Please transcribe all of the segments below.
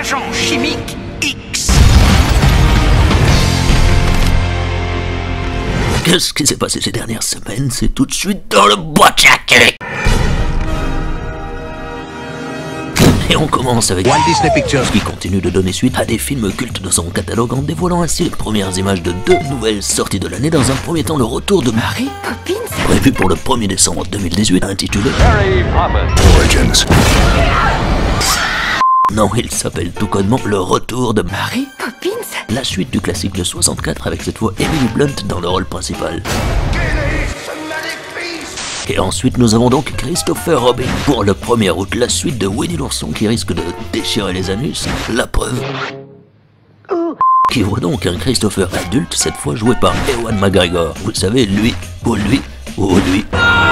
l'agent chimique X. Qu'est-ce qui s'est passé ces dernières semaines? C'est tout de suite dans le boîtier. Et on commence avec Walt Disney Pictures, qui continue de donner suite à des films cultes de son catalogue en dévoilant ainsi les premières images de 2 nouvelles sorties de l'année. Dans un premier temps, le retour de Mary Poppins, prévu pour le 1er décembre 2018, intitulé Mary Poppins Origins. Non, il s'appelle tout connement Le Retour de Mary Poppins, la suite du classique de 64 avec cette fois Emily Blunt dans le rôle principal. Et ensuite nous avons donc Christopher Robin pour le 1er août, la suite de Winnie l'ourson qui risque de déchirer les anus, la preuve. Qui voit donc un Christopher adulte, cette fois joué par Ewan McGregor. Vous savez, lui, ou lui, ou lui.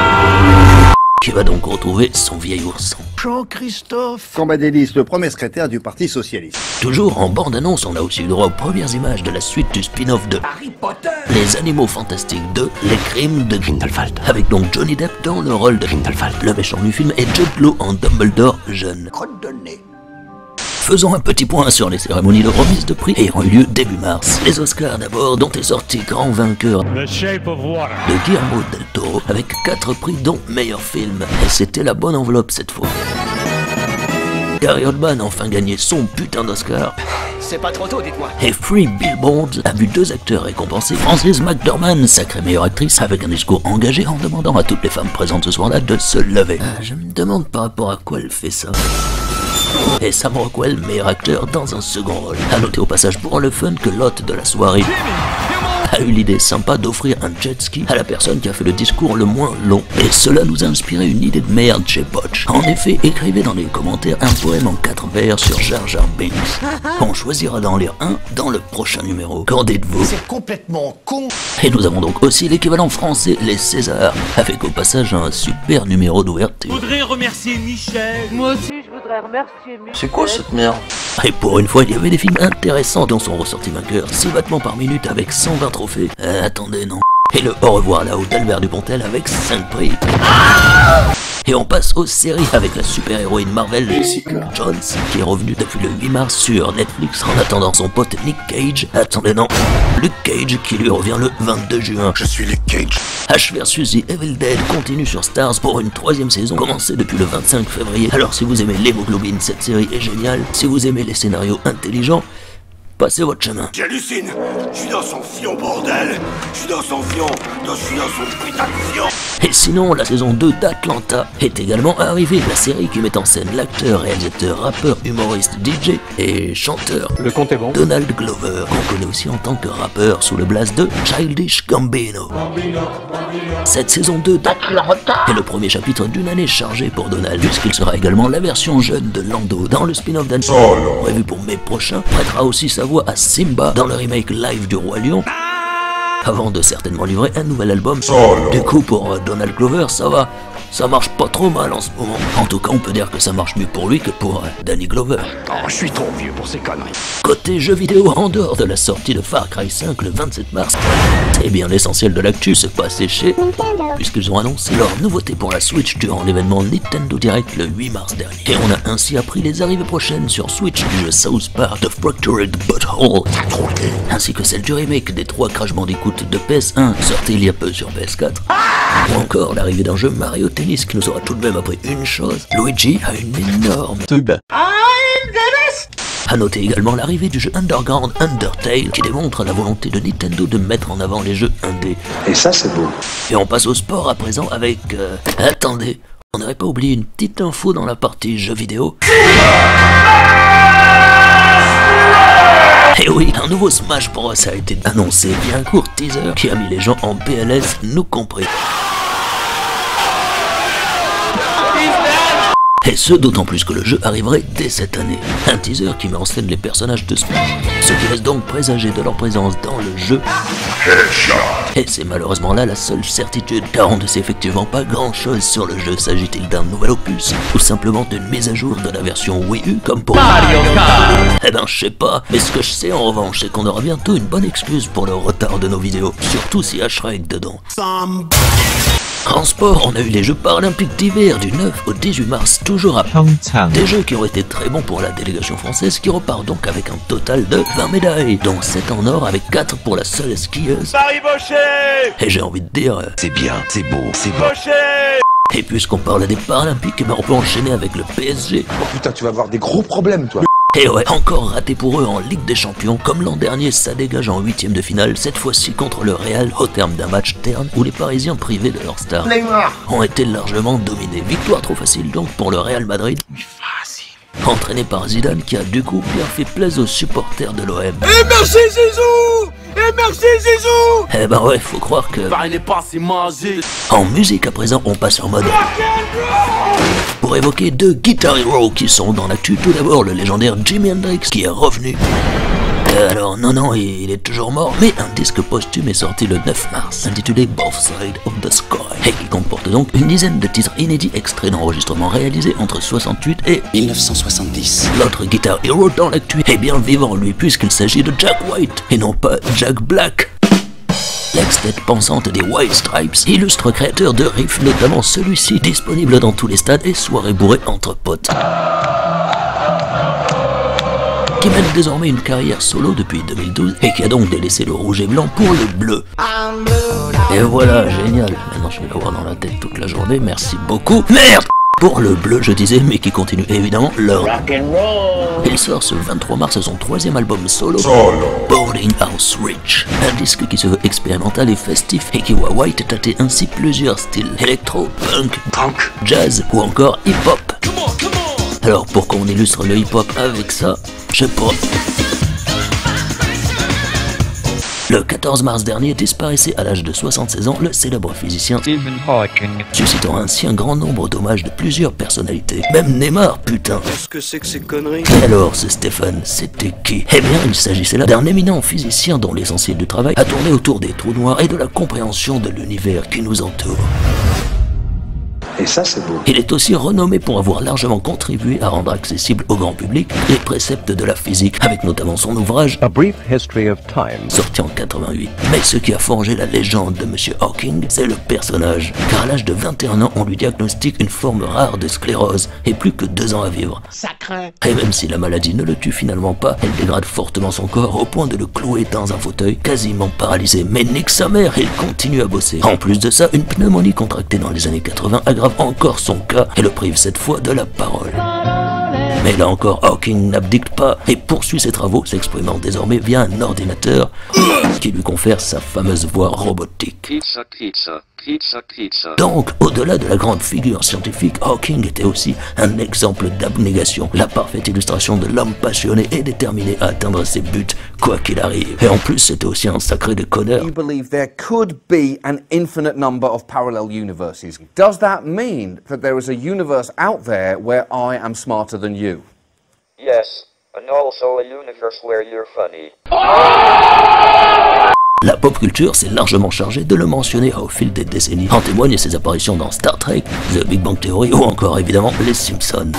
Qui va donc retrouver son vieil ourson. Jean-Christophe. Cambadélis, le premier secrétaire du Parti Socialiste. Toujours en bande-annonce, on a aussi eu droit aux premières images de la suite du spin-off de Harry Potter. Les Animaux Fantastiques 2, Les Crimes de Grindelwald. Avec donc Johnny Depp dans le rôle de Grindelwald. Le méchant du film est Jude Law en Dumbledore jeune. Redonné. Faisons un petit point sur les cérémonies de remise de prix ayant eu lieu début mars. Les Oscars d'abord, dont est sorti grand vainqueur The Shape of Water de Guillermo del Toro, avec 4 prix dont meilleur film. Et c'était la bonne enveloppe cette fois. Gary Oldman a enfin gagné son putain d'Oscar. C'est pas trop tôt, dites-moi. Et Free Billboards a vu 2 acteurs récompensés. Frances McDormand, sacrée meilleure actrice, avec un discours engagé en demandant à toutes les femmes présentes ce soir-là de se lever. Je me demande par rapport à quoi elle fait ça. Et Sam Rockwell, meilleur acteur dans un second rôle. A noter au passage pour le fun que l'hôte de la soirée a eu l'idée sympa d'offrir un jet ski à la personne qui a fait le discours le moins long. Et cela nous a inspiré une idée de merde chez Botch. En effet, écrivez dans les commentaires un poème en 4 vers sur Jar Jar Binks. On choisira d'en lire un dans le prochain numéro. Qu'en dites-vous? C'est complètement con. Et nous avons donc aussi l'équivalent français, les Césars, avec au passage un super numéro d'ouverture. Je voudrais remercier Michel. Moi aussi, je voudrais remercier Michel. C'est quoi cette merde? Et pour une fois, il y avait des films intéressants dont sont ressortis vainqueurs. 6 battements par minute avec 120 trophées. Attendez, non. Et le au revoir là-haut d'Albert Dupontel avec 5 prix. Et on passe aux séries avec la super-héroïne Marvel Jessica Jones qui est revenue depuis le 8 mars sur Netflix en attendant son pote Nick Cage. Attendez, non. Luke Cage qui lui revient le 22 juin. Je suis Luke Cage. Ash vs The Evil Dead continue sur Starz pour une 3e saison commencée depuis le 25 février. Alors si vous aimez l'hémoglobine, cette série est géniale. Si vous aimez les scénarios intelligents, passez votre chemin. J'hallucine. Je suis dans son fion, bordel. Je suis dans son fion. Je suis dans son putain de fion. Et sinon, la saison 2 d'Atlanta est également arrivée. La série qui met en scène l'acteur, réalisateur, rappeur, humoriste, DJ et chanteur Le compte est bon. Donald Glover, qu'on connaît aussi en tant que rappeur sous le blaze de Childish Gambino. Cette saison 2 d'Atlanta est le premier chapitre d'une année chargée pour Donald, puisqu'il sera également la version jeune de Lando dans le spin-off d'Anne prévu pour mai prochain, prêtera aussi sa voix à Simba dans le remake live du Roi Lion, avant de certainement livrer un nouvel album. Du coup, pour Donald Glover, ça va. Ça marche pas trop mal en ce moment. En tout cas, on peut dire que ça marche mieux pour lui que pour Danny Glover. Oh, je suis trop vieux pour ces conneries. Côté jeux vidéo, en dehors de la sortie de Far Cry 5 le 27 mars, eh bien l'essentiel de l'actu se passait chez Nintendo, puisqu'ils ont annoncé leur nouveauté pour la Switch durant l'événement Nintendo Direct le 8 mars dernier. Et on a ainsi appris les arrivées prochaines sur Switch du jeu South Park The Fractured Butthole, ainsi que celle du remake des 3 Crash Bandicoot de PS1 sorti il y a peu sur PS4. Ou encore l'arrivée d'un jeu Mario Tennis qui nous aura tout de même appris une chose: Luigi a une énorme tube. A noter également l'arrivée du jeu Underground Undertale qui démontre la volonté de Nintendo de mettre en avant les jeux indés. Et ça, c'est beau. Et on passe au sport à présent avec... Attendez, on n'aurait pas oublié une petite info dans la partie jeux vidéo? Et oui, un nouveau Smash Bros a été annoncé via un court teaser qui a mis les gens en PLS, nous compris. Et ce d'autant plus que le jeu arriverait dès cette année. Un teaser qui met en scène les personnages de Smash, ce qui laisse donc présager de leur présence dans le jeu. Et c'est malheureusement là la seule certitude, car on ne sait effectivement pas grand chose sur le jeu. S'agit-il d'un nouvel opus, ou simplement d'une mise à jour de la version Wii U comme pour Mario Kart? Eh ben je sais pas, mais ce que je sais en revanche c'est qu'on aura bientôt une bonne excuse pour le retard de nos vidéos, surtout s'il y a Shrek dedans. En sport, on a eu les Jeux paralympiques d'hiver du 9 au 18 mars, toujours à Pyeongchang. des jeux qui ont été très bons pour la délégation française qui repart donc avec un total de 20 médailles, dont 7 en or avec 4 pour la seule skieuse. Paris Bochet. Et j'ai envie de dire... C'est bien, c'est beau, c'est beau. Bochet. Et puisqu'on parle des Paralympiques, eh ben on peut enchaîner avec le PSG. Oh putain, tu vas avoir des gros problèmes, toi. Et ouais, encore raté pour eux en Ligue des Champions, comme l'an dernier, ça dégage en 8ème de finale, cette fois-ci contre le Real au terme d'un match terne où les Parisiens privés de leur star ont été largement dominés. Victoire trop facile donc pour le Real Madrid. Entraîné par Zidane qui a du coup bien fait plaisir aux supporters de l'OM. Et merci Zizou. Et merci Zizou. Eh ben ouais, faut croire que... Il est pas assez magique. En musique à présent, on passe en mode... Pour évoquer deux Guitar Hero qui sont dans l'actu, tout d'abord le légendaire Jimi Hendrix qui est revenu. Alors non, il est toujours mort, mais un disque posthume est sorti le 9 mars, intitulé Both Sides of the Sky, et qui comporte donc une dizaine de titres inédits extraits d'enregistrements réalisés entre 68 et 1970. L'autre Guitar Hero dans l'actu est bien vivant lui, puisqu'il s'agit de Jack White, et non pas Jack Black. L'ex-tête pensante des White Stripes, illustre créateur de riffs, notamment celui-ci, disponible dans tous les stades et soirées bourrées entre potes. Qui mène désormais une carrière solo depuis 2012 et qui a donc délaissé le rouge et blanc pour le bleu. Et voilà, génial. Maintenant je vais l'avoir dans la tête toute la journée, merci beaucoup. Merde! Pour le bleu, je disais, mais qui continue évidemment leur rock'n'roll. Il sort ce 23 mars son 3e album solo, Boarding House Rich, un disque qui se veut expérimental et festif et qui voit White tâter ainsi plusieurs styles, électro, punk, jazz ou encore hip-hop. Alors pour qu'on illustre le hip-hop avec ça, je sais pas. Le 14 mars dernier disparaissait à l'âge de 76 ans le célèbre physicien Stephen Hawking, suscitant ainsi un grand nombre d'hommages de plusieurs personnalités. Même Neymar, putain. Qu'est-ce que c'est que ces conneries? Et alors, ce Stephen, c'était qui? Eh bien, il s'agissait là d'un éminent physicien dont l'essentiel du travail a tourné autour des trous noirs et de la compréhension de l'univers qui nous entoure. Et ça, c'est beau. Il est aussi renommé pour avoir largement contribué à rendre accessible au grand public les préceptes de la physique, avec notamment son ouvrage A Brief History of Time, sorti en 88. Mais ce qui a forgé la légende de Monsieur Hawking, c'est le personnage, car à l'âge de 21 ans, on lui diagnostique une forme rare de sclérose et plus que 2 ans à vivre. Ça craint. Et même si la maladie ne le tue finalement pas, elle dégrade fortement son corps au point de le clouer dans un fauteuil quasiment paralysé. Mais nique sa mère, il continue à bosser. En plus de ça, une pneumonie contractée dans les années 80 aggrave encore son cas et le prive cette fois de la parole. Mais là encore, Hawking n'abdique pas et poursuit ses travaux, s'exprimant désormais via un ordinateur qui lui confère sa fameuse voix robotique. Donc, au-delà de la grande figure scientifique, Hawking était aussi un exemple d'abnégation, la parfaite illustration de l'homme passionné et déterminé à atteindre ses buts, quoi qu'il arrive. Et en plus, c'était aussi un sacré déconneur. You believe there could be an infinite number of parallel universes. Does that mean that there is a universe out there where I am smarter than you? Yes, and also a universe where you're funny. La pop culture s'est largement chargée de le mentionner au fil des décennies. En témoignent ses apparitions dans Star Trek, The Big Bang Theory ou encore évidemment Les Simpsons.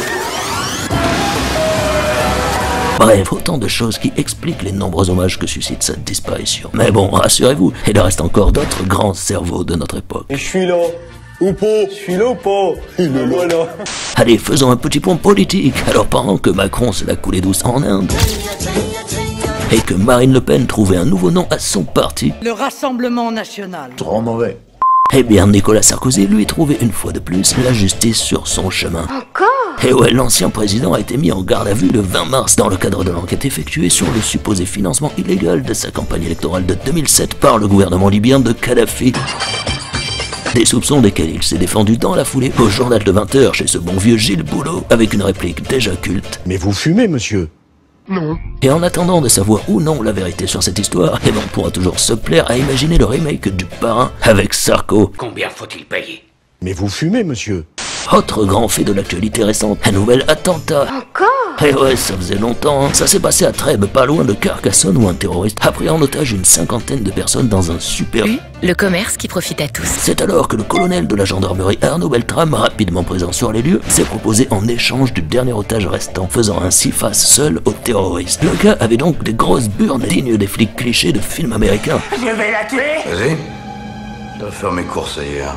Bref, autant de choses qui expliquent les nombreux hommages que suscite sa disparition. Mais bon, rassurez-vous, il reste encore d'autres grands cerveaux de notre époque. Et je suis là. Ou pas? Je suis là ou pas? Il est là, là. Allez, faisons un petit point politique. Alors pendant que Macron se la coulait douce en Inde, et que Marine Le Pen trouvait un nouveau nom à son parti, Le Rassemblement National. Trop mauvais. eh bien Nicolas Sarkozy lui trouvait une fois de plus la justice sur son chemin. Encore? Et ouais, l'ancien président a été mis en garde à vue le 20 mars dans le cadre de l'enquête effectuée sur le supposé financement illégal de sa campagne électorale de 2007 par le gouvernement libyen de Kadhafi. Des soupçons desquels il s'est défendu dans la foulée au journal de 20h chez ce bon vieux Gilles Boulot, avec une réplique déjà culte. Mais vous fumez, monsieur? Non. Et en attendant de savoir ou non la vérité sur cette histoire, eh ben on pourra toujours se plaire à imaginer le remake du Parrain avec Sarko. Combien faut-il payer? Mais vous fumez, monsieur? Autre grand fait de l'actualité récente, un nouvel attentat. Encore? Et ouais, ça faisait longtemps, hein. Ça s'est passé à Trèbes, pas loin de Carcassonne, où un terroriste a pris en otage une 50aine de personnes dans un super... Le commerce qui profite à tous. C'est alors que le colonel de la gendarmerie Arnaud Beltrame, rapidement présent sur les lieux, s'est proposé en échange du dernier otage restant, faisant ainsi face seul aux terroristes. Le gars avait donc des grosses burnes dignes des flics clichés de films américains. Je vais la tuer. Vas-y. Je dois faire mes courses ailleurs.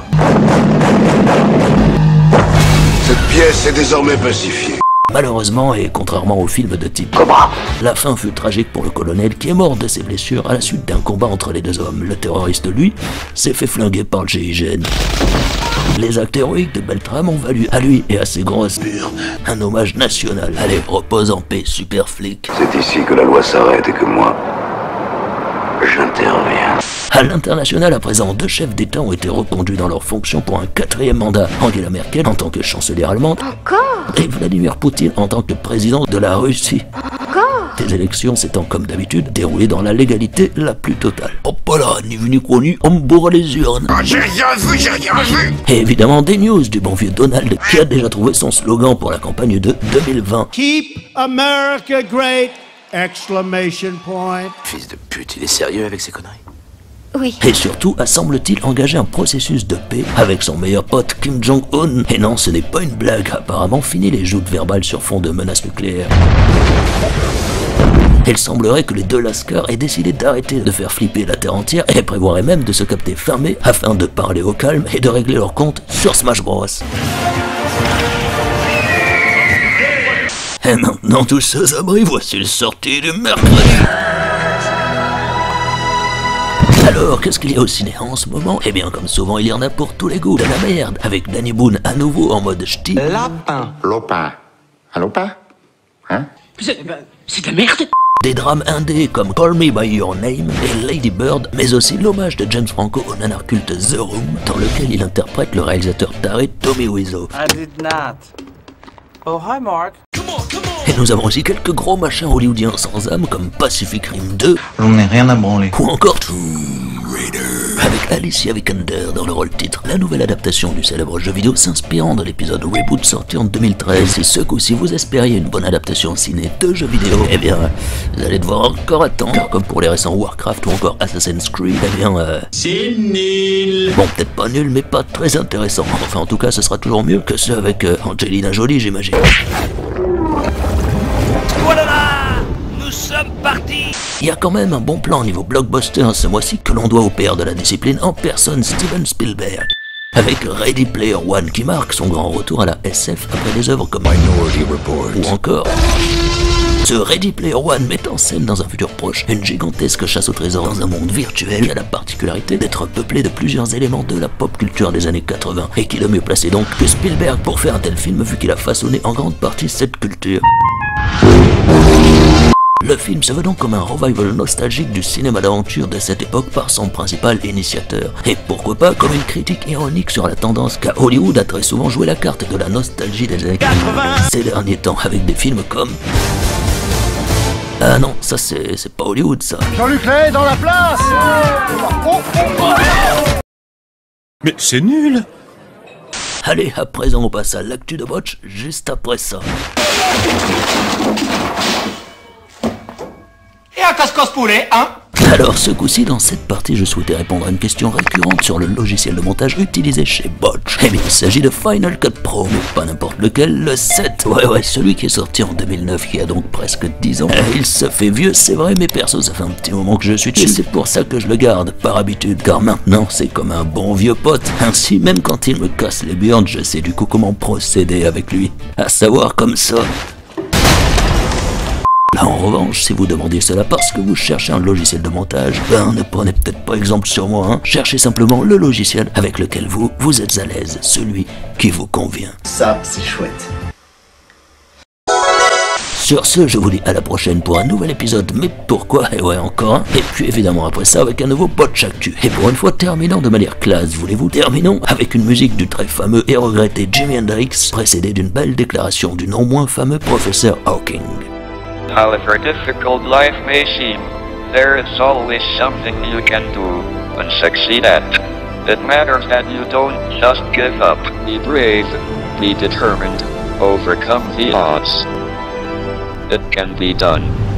Cette pièce est désormais pacifiée. Malheureusement, et contrairement au film de type Cobra, la fin fut tragique pour le colonel qui est mort de ses blessures à la suite d'un combat entre les deux hommes. Le terroriste, lui, s'est fait flinguer par le GIGN. Les actes héroïques de Beltrame ont valu à lui et à ses grosses un hommage national. Allez, repose en paix, super flic. C'est ici que la loi s'arrête et que moi, j'interviens. À l'international, à présent, 2 chefs d'État ont été reconduits dans leurs fonctions pour un 4e mandat. Angela Merkel en tant que chancelière allemande. Encore ? Et Vladimir Poutine en tant que président de la Russie. Encore ? Des élections s'étant, comme d'habitude, déroulées dans la légalité la plus totale. Hop là, ni vu ni connu, on bourre les urnes. Oh, j'ai rien vu. Et évidemment, des news du bon vieux Donald qui a déjà trouvé son slogan pour la campagne de 2020. Keep America great! Exclamation point. Fils de pute, il est sérieux avec ses conneries? Oui. Et surtout, a semble-t-il engagé un processus de paix avec son meilleur pote Kim Jong-un. Et non, ce n'est pas une blague, apparemment fini les joutes verbales sur fond de menaces nucléaires. Il semblerait que les 2 lascars aient décidé d'arrêter de faire flipper la terre entière et prévoiraient même de se capter fin mai afin de parler au calme et de régler leur compte sur Smash Bros. Et maintenant tous aux abris, voici le sortie du mercredi. Alors, qu'est-ce qu'il y a au ciné en ce moment? Eh bien, comme souvent, il y en a pour tous les goûts. De la merde, avec Danny Boone à nouveau en mode ch'ti. Lapin. Lopin. Un lopin? Hein? C'est de la merde. Des drames indés comme Call Me By Your Name et Lady Bird, mais aussi l'hommage de James Franco au nanar culte The Room, dans lequel il interprète le réalisateur taré Tommy Wiseau. I did not. Oh, hi Mark. Et nous avons aussi quelques gros machins hollywoodiens sans âme comme Pacific Rim 2. J'en ai rien à branler. Ou encore Tomb Raider. Avec Alicia Vikander dans le rôle titre. La nouvelle adaptation du célèbre jeu vidéo s'inspirant de l'épisode Reboot sorti en 2013. Et ce coup-ci vous espériez une bonne adaptation ciné de jeux vidéo, eh bien, vous allez devoir encore attendre. Car comme pour les récents Warcraft ou encore Assassin's Creed, eh bien, C'est nul. bon, peut-être pas nul, mais pas très intéressant. Enfin, en tout cas, ce sera toujours mieux que ceux avec Angelina Jolie, j'imagine. Voilà là, nous sommes partis. Il y a quand même un bon plan niveau blockbuster ce mois-ci que l'on doit au père de la discipline en personne Steven Spielberg. Avec Ready Player One qui marque son grand retour à la SF après des œuvres comme Minority Report ou encore... Ce Ready Player One met en scène dans un futur proche une gigantesque chasse au trésor dans un monde virtuel qui a la particularité d'être peuplé de plusieurs éléments de la pop culture des années 80 et qui est le mieux placé donc que Spielberg pour faire un tel film vu qu'il a façonné en grande partie cette culture. Le film se veut donc comme un revival nostalgique du cinéma d'aventure de cette époque par son principal initiateur. Et pourquoi pas comme une critique ironique sur la tendance qu'a Hollywood a très souvent joué la carte de la nostalgie des années 80 ces derniers temps avec des films comme... Ah non, ça c'est pas Hollywood ça. Jean-Luc Lay dans la place. Mais c'est nul. Allez, à présent on passe à l'actu de Botch juste après ça. Et un casse-casse poulet, hein? Alors ce coup-ci, dans cette partie, je souhaitais répondre à une question récurrente sur le logiciel de montage utilisé chez Botch. Eh bien, il s'agit de Final Cut Pro, mais pas n'importe lequel, le 7. Ouais, celui qui est sorti en 2009, qui a donc presque 10 ans. Il se fait vieux, c'est vrai, mais perso, ça fait un petit moment que je suis dessus. Et c'est pour ça que je le garde, par habitude, car maintenant, c'est comme un bon vieux pote. Ainsi, même quand il me casse les burnes, je sais du coup comment procéder avec lui. À savoir comme ça. Là, en revanche, si vous demandiez cela parce que vous cherchez un logiciel de montage, ben ne prenez peut-être pas exemple sur moi, hein. Cherchez simplement le logiciel avec lequel vous êtes à l'aise, celui qui vous convient. Ça, c'est chouette. Sur ce, je vous dis à la prochaine pour un nouvel épisode, mais pourquoi? Et ouais, encore un. Et puis évidemment après ça avec un nouveau Botch Actu. Et pour une fois, terminons de manière classe, voulez-vous? Terminons avec une musique du très fameux et regretté Jimi Hendrix, précédée d'une belle déclaration du non moins fameux professeur Hawking. However difficult life may seem, there is always something you can do and succeed at. It matters that you don't just give up. Be brave, be determined, overcome the odds. It can be done.